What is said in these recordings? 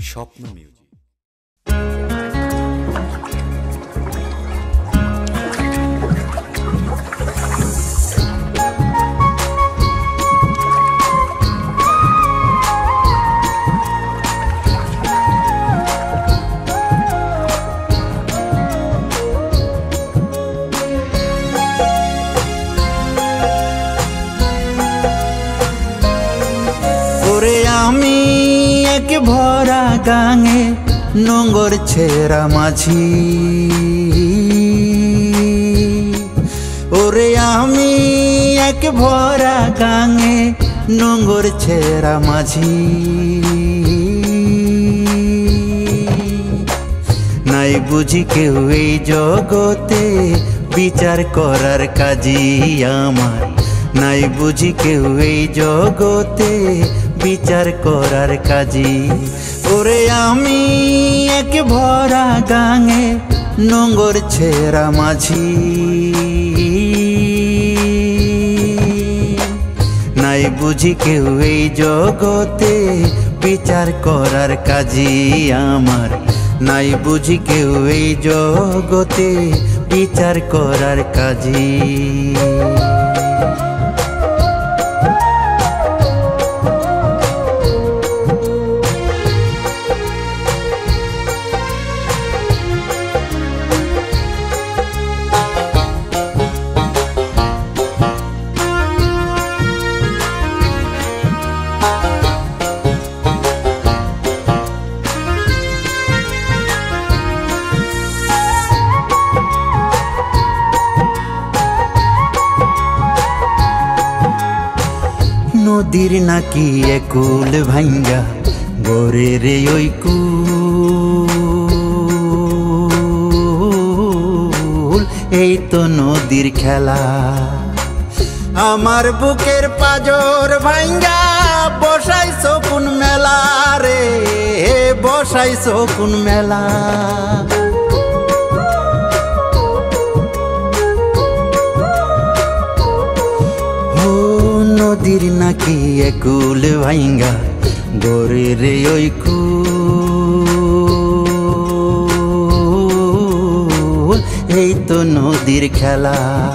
স্বপ্ন মিউজিক। আমি এক ভরা গাঙে নোংর ছেড়া মাঝি, ওরে আমি এক ভরা গাঙে নোংর ছেড়া মাঝি। নাই বুঝি কেউ এই জগতে বিচার করার কাজী আমার, নাই বুঝি কেউ এই জগতে বিচার করার কাজী। ওরে আমি এক ভরা গাঙে নোংর ছেড়া মাঝি, নাই বুঝি কেউ এই জগতে বিচার করার কাজী আমার, নাই বুঝি কেউ এই জগতে বিচার করার কাজী। নদীর নাকি একুল ভাঙ্গা গরে রে ওই কুল, এই তো নদীর খেলা। আমার বুকের পাজর ভাঙ্গা বসাইছো কোন মেলা রে, বসাইছো কোন মেলা। নদীর নাকি একুল ভাঙ্গা গরে রে ওই কুল, এই তো নদীর খেলা।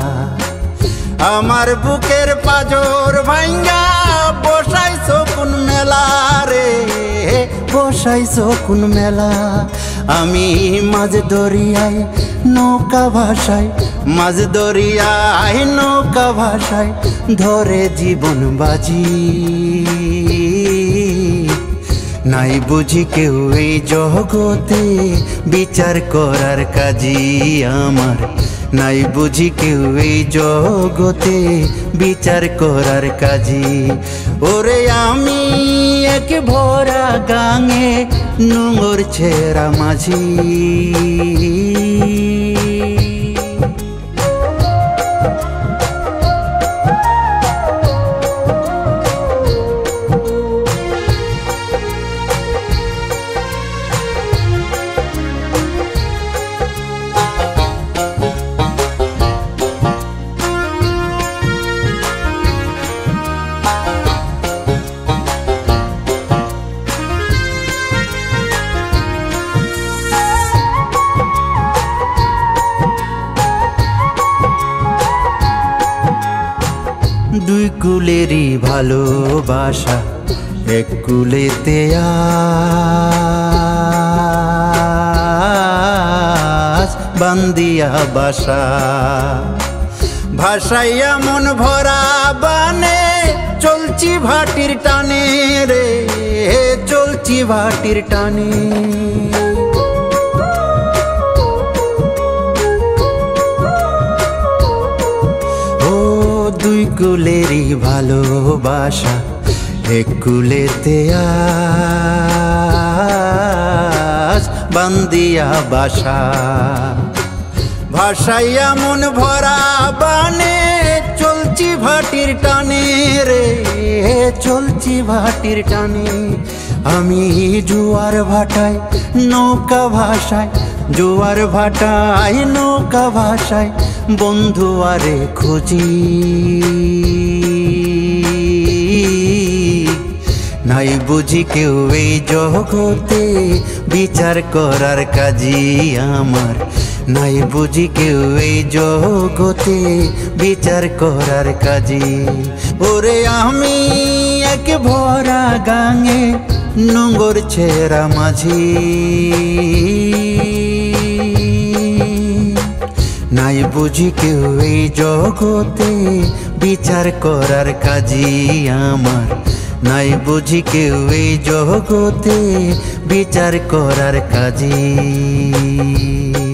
আমার বুকের পাজর ভাঙ্গা বসাইছো কোন মেলা রে, বসাইছো কোন মেলা। আমি মাঝ দরিয়ায় নৌকা ভাষায়, মাঝ দরিয়ায় নৌকা ভাষায় ধরে জীবন বাজি। নাই বুঝি কেউ এই জগতে বিচার করার কাজী আমার, নাই বুঝি কেউ এই জগতে বিচার করার কাজী। ওরে আমি এক ভরা গাঙে নোংর ছেড়া মাঝি। দুই কুলেরই ভালোবাসা এক কুলেতে আজ বান্দিয়া বাসা। ভাসাইয়া মন ভরা বানে চলছি ভাটির টানে রে, চলছি ভাটির টানে। দুই কুলেরই ভালোবাসা এক কুলেতে আজ বান্দিয়া বাসা। ভাসাইয়া মন ভরা বানে চলছি ভাটির টানে রে, চলছি ভাটির টানে। আমি জোয়ার ভাটায় নৌকা ভাষায়, জোয়ার ভাটায় নৌকা ভাষায় বন্ধু আরে খুঁজি। নাই বুঝি কেউ এই জগতে বিচার করার কাজী আমার। নাই বুঝি কেউ এই জগতে বিচার করার কাজী। ওরে আমি এক ভরা গাঙে নোংর ছেঁড়া মাঝি। নাই বুঝি কেউ এই জগতে বিচার করার কাজী আমার। নাই বুঝি কেউ এই জগতে বিচার করার কাজী।